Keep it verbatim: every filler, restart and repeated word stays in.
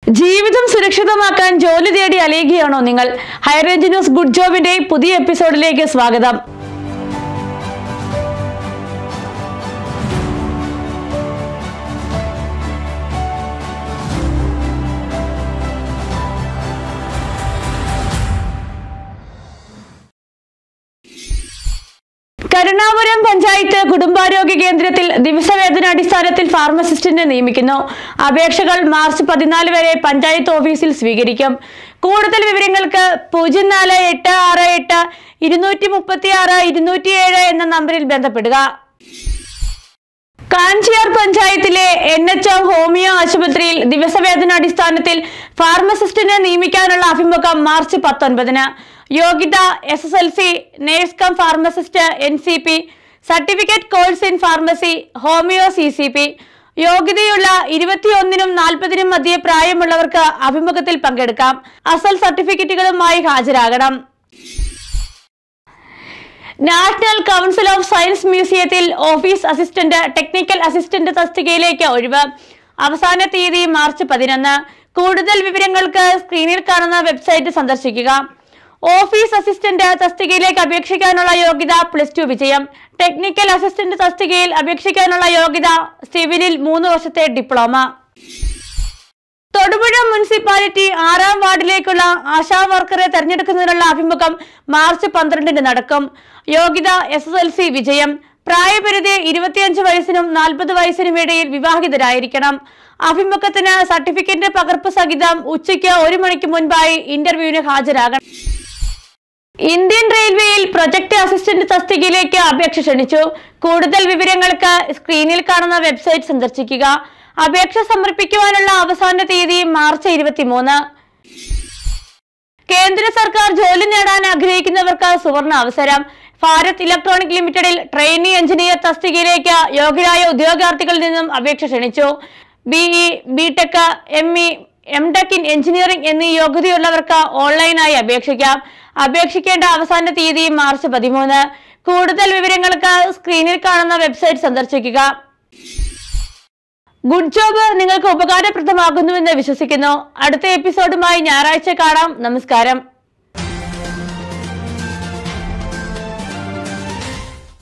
ജീവിതം സുരക്ഷിതമാക്കാൻ ജോലി തേടി അലയുകയാണോ നിങ്ങൾ? ഹൈ റേഞ്ച് ന്യൂസ് ഗുഡ് ജോബിന്റെ പുതിയ എപ്പിസോഡിലേക്ക് സ്വാഗതം. കരുണാപുരം പഞ്ചായത്ത് കുടുംബാരോഗ്യ കേന്ദ്രത്തിൽ ദിവസവേതനാടിസ്ഥാനത്തിൽ ഫാർമസിസ്റ്റിനെ നിയമിക്കുന്നു. അപേക്ഷകൾ മാർച്ച് പതിനാല് വരെ പഞ്ചായത്ത് ഓഫീസിൽ സ്വീകരിക്കും. കൂടുതൽ വിവരങ്ങൾക്ക് പൂജ്യം നാല് എട്ട് ആറ് എട്ട് ഇരുന്നൂറ്റി മുപ്പത്തി ആറ് ഇരുന്നൂറ്റി ഏഴ് എന്ന നമ്പറിൽ ബന്ധപ്പെടുക. കാഞ്ചിയാർ പഞ്ചായത്തിലെ എൻ എച്ച് എം ഹോമിയോ ആശുപത്രിയിൽ ദിവസവേതനാടിസ്ഥാനത്തിൽ ഫാർമസിസ്റ്റിനെ നിയമിക്കാനുള്ള അഭിമുഖം മാർച്ച് പത്തൊൻപതിന്. യോഗ്യത S S L C, nurse cum pharmacist N C P, certificate course in pharmacy, homeo C C P. യോഗ്യതയുള്ള ഇരുപത്തിയൊന്നിനും നാൽപ്പതിനും മധ്യേ പ്രായമുള്ളവർക്ക് അഭിമുഖത്തിൽ പങ്കെടുക്കാം. അസൽ സർട്ടിഫിക്കറ്റുകളുമായി ഹാജരാകണം. നാഷണൽ കൗൺസിൽ ഓഫ് സയൻസ് മ്യൂസിയത്തിൽ ഓഫീസ് അസിസ്റ്റന്റ്, ടെക്നിക്കൽ അസിസ്റ്റന്റ് തസ്തികയിലേക്ക് ഒഴിവ്. അവസാന തീയതി മാർച്ച് പതിനൊന്ന്. കൂടുതൽ വിവരങ്ങൾക്ക് സ്ക്രീനിൽ കാണുന്ന വെബ്സൈറ്റ് സന്ദർശിക്കുക. ഓഫീസ് അസിസ്റ്റന്റ് തസ്തികയിലേക്ക് അപേക്ഷിക്കാനുള്ള യോഗ്യത പ്ലസ് ടു വിജയം. ടെക്നിക്കൽ അസിസ്റ്റന്റ് തസ്തികയിൽ അപേക്ഷിക്കാനുള്ള യോഗ്യത സിവിലിൽ മൂന്ന് വർഷത്തെ ഡിപ്ലോമ. തൊടുപുഴ മുനിസിപ്പാലിറ്റി ആറാം വാർഡിലേക്കുള്ള ആശാ വർക്കറെ തെരഞ്ഞെടുക്കുന്നതിനുള്ള അഭിമുഖം മാർച്ച് പന്ത്രണ്ടിന് നടക്കും. യോഗ്യത എസ് എസ് എൽ സി വിജയം. പ്രായപരിധി ഇരുപത്തിയഞ്ച് വയസ്സിനും നാൽപ്പത് വയസ്സിനും ഇടയിൽ വിവാഹിതരായിരിക്കണം. അഭിമുഖത്തിന് സർട്ടിഫിക്കറ്റ് പകർപ്പ് സഹിതം ഉച്ചയ്ക്ക് ഒരു മണിക്ക് മുൻപായി ഇന്റർവ്യൂവിന് ഹാജരാകണം. ഇന്ത്യൻ റെയിൽവേയിൽ പ്രൊജക്ട് അസിസ്റ്റന്റ് തസ്തികയിലേക്ക് അപേക്ഷ ക്ഷണിച്ചു. കൂടുതൽ വിവരങ്ങൾക്ക് സ്ക്രീനിൽ കാണുന്ന വെബ്സൈറ്റ് സന്ദർശിക്കുക. അപേക്ഷ സമർപ്പിക്കുവാനുള്ള അവസാന തീയതി മാർച്ച് ഇരുപത്തിമൂന്ന്. കേന്ദ്ര സർക്കാർ ജോലി നേടാൻ ആഗ്രഹിക്കുന്നവർക്ക് സുവർണ അവസരം. ഭാരത് ഇലക്ട്രോണിക് ലിമിറ്റഡിൽ ട്രെയിനി എഞ്ചിനീയർ തസ്തികയിലേക്ക് യോഗ്യരായ ഉദ്യോഗാർത്ഥികളിൽ നിന്നും അപേക്ഷ ക്ഷണിച്ചു. BE, BTech, M E, M tech in engineering എന്നീ യോഗ്യതയുള്ളവർക്ക് ഓൺലൈനായി അപേക്ഷിക്കാം. അപേക്ഷിക്കേണ്ട അവസാന തീയതി മാർച്ച് പതിമൂന്ന്. കൂടുതൽ വിവരങ്ങൾക്ക് സ്ക്രീനിൽ കാണുന്ന വെബ്സൈറ്റ് സന്ദർശിക്കുക. ഗുഡ് ജോബ് നിങ്ങൾക്ക് ഉപകാരപ്രദമാകുന്നുവെന്ന് വിശ്വസിക്കുന്നു. അടുത്ത എപ്പിസോഡുമായി ഞായറാഴ്ച കാണാം. നമസ്കാരം.